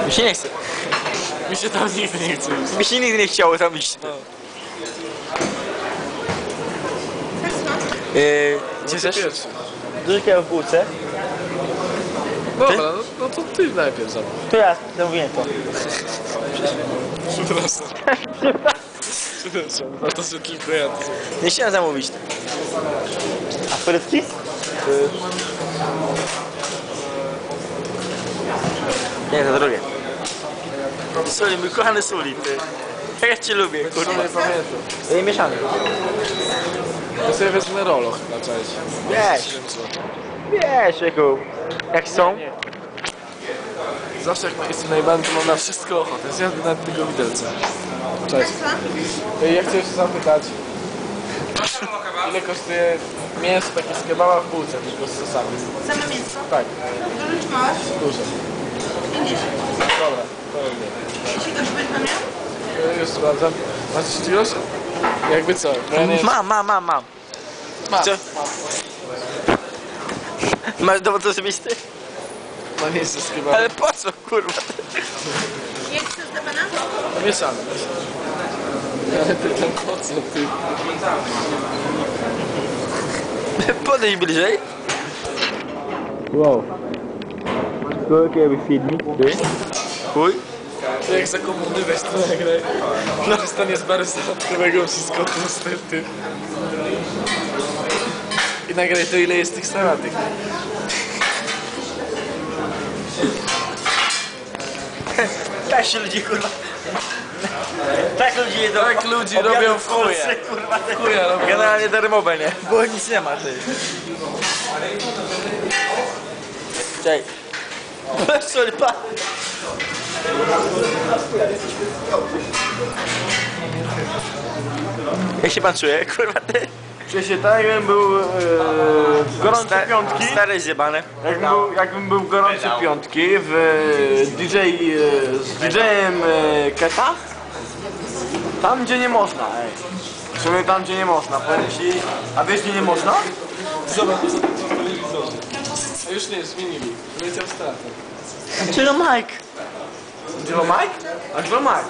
Mi się nie chce. Mi się tam nigdy nie chce iść. Mi się nigdy nie chciało tam iść. No. Gdzie chcesz? Pierwszy. Duży kebab w bułce. Dobra, no to ty najpierw zamów. To ja zamówiłem to. Przepraszam. Przepraszam. No to że tylko ja to zrobię. Nie chciałem zamówić. A frytki? Nie, za drogie. Soli, mój kochany Suli, ty. Ja cię lubię, kurwa. Nie pamiętam. Mieszany. Ja sobie wezmę rolo chyba, cześć. Wiesz. Wiesz, jak są. Zawsze jak jestem najbardziej, mam na wszystko ochotę. Zjadę nawet tego widelca. Cześć. Ja chcę jeszcze zapytać, ile kosztuje mięso takie z kebaba w bułce, tylko z sosami? Same mięso? Tak, Duże czy małe? duże. 50. Dobra, to nie. Jeśli ktoś będzie miał? Już sprawdzam. Masz jeszcze grosz? Jakby co? Bo ja nie... Mam. Mam. Co? Masz dowód osobisty? No nie jest z kebaba. Ale po co, kurwa? Jak chcesz do pana? Mieszamy. Ale ty tam po co, ty? Podejdź bliżej. Wow. To jakiś filmik, ty? Chuj. To jak za komuny weź to nagraj. No. Przestanie z bary sałatkowego wszystko tłuste, ty. I nagraj to, ile jest tych sałatek. Tak się ludzie, kurwa. Tak ludzie jedzą. Tak ludzie obiady robią w Polsce, chuja. kurwa. Chuja robią. Generalnie darmowe, nie? Bo nic nie ma, ty. Czekaj. Sorry, pa. Jak się pan czuje, kurwa, ty? Czuję się tak, jakbym był gorące piątki. Stare zjebane. Jakbym był gorące piątki w z DJ-em Keta. Tam gdzie nie można, ej. W sumie tam gdzie nie można, powiem ci. A wiesz gdzie nie można? Zobacz, co to w telewizorze. A już nie, zmienili. Leciał stratem. Cielo Mike. Angelo Mike? Angelo Mike.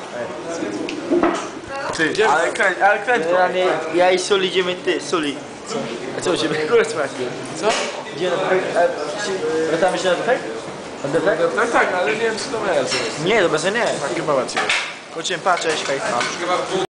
Ty, ale kręć to. Generalnie ja i Suli idziemy, ty, Suli. Co? A co u ciebie? Kurwa, słuchaj. Co? Idziemy na defekt? Wracamy się na defekt? Na defekt? Tak, ale nie wiem, czy to jest. Nie, to bez nie. Tak, chyba macie. Kończyłem patrzeć, hej.